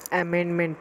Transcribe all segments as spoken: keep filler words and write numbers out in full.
Amendment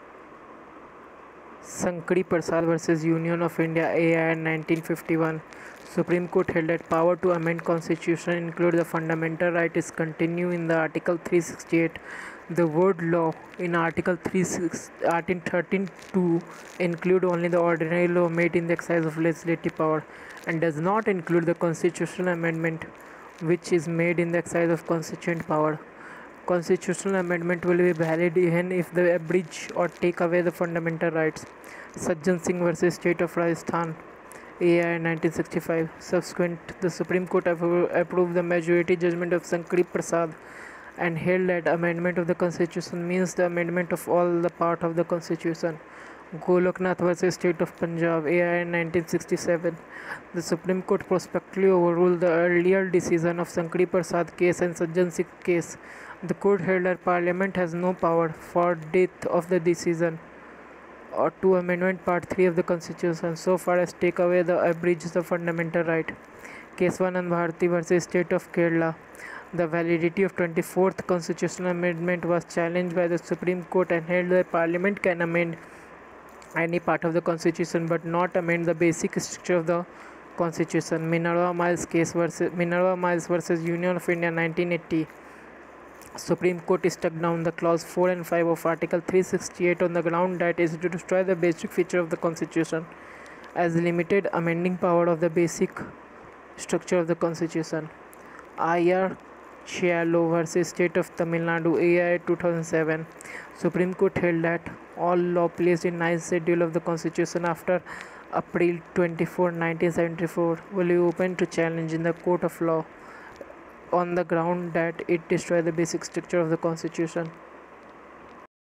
Sankari Prasad versus Union of India A I in nineteen fifty-one. Supreme Court held that power to amend Constitution include the fundamental right is continue in the Article three sixty-eight. The word law in Article thirty-six, Article thirteen two include only the ordinary law made in the exercise of legislative power and does not include the constitutional amendment which is made in the exercise of constituent power. Constitutional amendment will be valid even if they abridge or take away the fundamental rights. Sajjan Singh versus State of Rajasthan A I nineteen sixty-five. Subsequent, the Supreme Court appro- approved the majority judgment of Sankari Prasad and held that amendment of the Constitution means the amendment of all the part of the Constitution. Goloknath versus State of Punjab A I nineteen sixty-seven. The Supreme Court prospectively overruled the earlier decision of Sankari Prasad case and Sajjan Singh case. The court held that Parliament has no power for death of the decision or to amendment part three of the Constitution so far as take away the abridge the fundamental right. Keswanand Bharati versus State of Kerala. The validity of twenty-fourth Constitutional Amendment was challenged by the Supreme Court and held that Parliament can amend any part of the Constitution but not amend the basic structure of the Constitution. Minerva Miles case versus Minerva Miles versus Union of India nineteen eighty. Supreme Court struck down the clause four and five of Article three sixty-eight on the ground that is to destroy the basic feature of the Constitution as limited amending power of the basic structure of the Constitution. I R Chialo versus State of Tamil Nadu A I two thousand seven. Supreme Court held that all law placed in ninth schedule of the Constitution after April twenty-fourth nineteen seventy-four will be open to challenge in the court of law on the ground that it destroys the basic structure of the Constitution.